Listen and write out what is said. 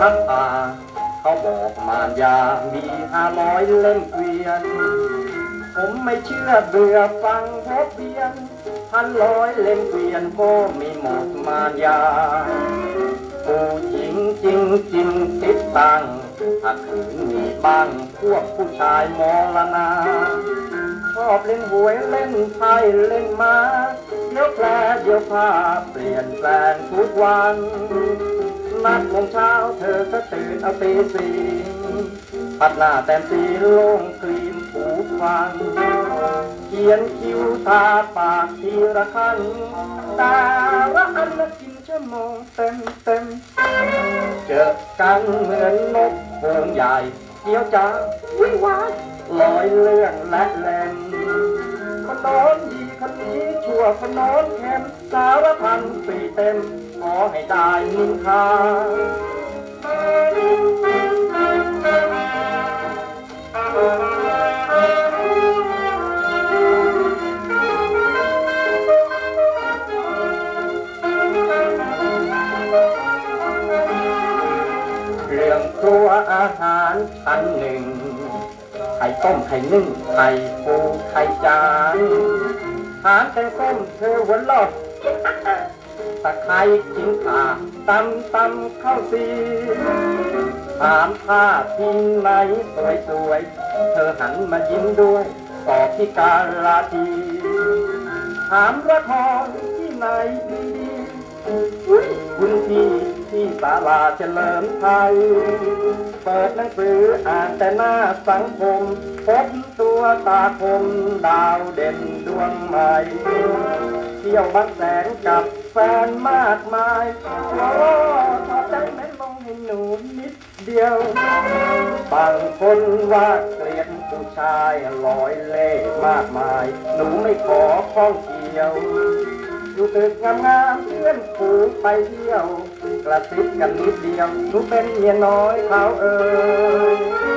พักป่าเขาบอกมารยามี500เล่มเกวียนผมไม่เชื่อเบื่อฟังเพราะเพียน1,100เล่มเกวียนก็มีหมดมารยาผู้หญิงจริงจริงติดตังถ้าคืนมีบ้างพวกผู้ชายมองละนาชอบเล่นหวยเล่นไพ่เล่นม้าเดี๋ยวแปลเดี๋ยวผ้าเปลี่ยนแปลงทุกวันนัดโมงเช้าเธอก็ตื่นเอาตีสี่ปัดหน้าแต่งสีโล่งคลีนผูกฟันเขียนคิ้วทาปากทีละขั้นแต่ละอันละกินชั่วโมงเต็มเจอกันเหมือนนกโผงใหญ่เกี่ยวจ้าวิ่งวายลอยเรื่องและแลมคนโน้นดีคนนี้ชั่วคนโน้นแคมสารพันปีเต็มขอให้ได้นินทาเรื่องครัวอาหารชั้นหนึ่งไข่ต้มไข่นึ่งไข่ปูไข่จานหารแกงส้มเธอหัวลอดตะไคร้ขิงข่าตำข้าวซีถามผ้าที่ไหนสวยเธอหันมายิ้มด้วยตอบที่กาลาทีถามละครที่ไหนดีคุณพี่ที่ศาลาเฉลิมไทยเปิดหนังสืออ่านแต่หน้าสังคมพบตัวตาคมดาวเด่นดวงใหม่เที่ยวบางแสนกับแฟนมากมายโอ้ทอดใจแม่มองให้หนูนิดเดียวบางคนว่าเกลียดผู้ชายลอยเล่มากมายหนูไม่ขอข้องเกี่ยวอยู่ตึกงามๆเพื่อนฝูงไปเที่ยวกระซิบกันนิดเดียวหนูเป็นเมียน้อยเขาเอ่ย